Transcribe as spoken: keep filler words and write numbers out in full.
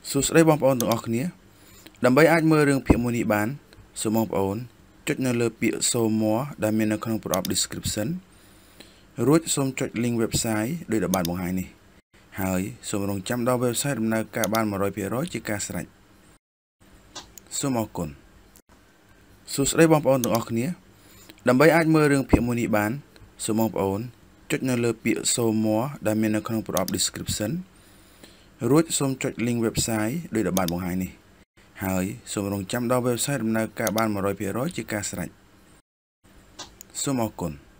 សួស្តីបងប្អូនទាំងអស់គ្នាដើម្បីអាចមើលរឿងភាគមួយនេះបានសូមបងប្អូនចុចនៅលើពាក្យ Show More ដែលមាននៅក្នុងប្រអប់ description រួចសូមចុច link website ដោយដែលបានបង្ហាញនេះហើយសូមរងចាំដល់ website ដំណើរការបាន one hundred percent ជាការស្រេចសូមអរគុណសួស្តីបងប្អូនទាំងអស់គ្នាដើម្បីអាចមើលរឿងភាគមួយនេះបានសូមបងប្អូនចុចនៅលើពាក្យ Show More ដែលមាននៅក្នុងប្រអប់ description រួចសូមចុច link website ដោយដែលបានបង្ហាញនេះហើយសូមរងចាំដល់ website ដំណើរការបាន one hundred percent ជាការស្រេចសូមអរគុណ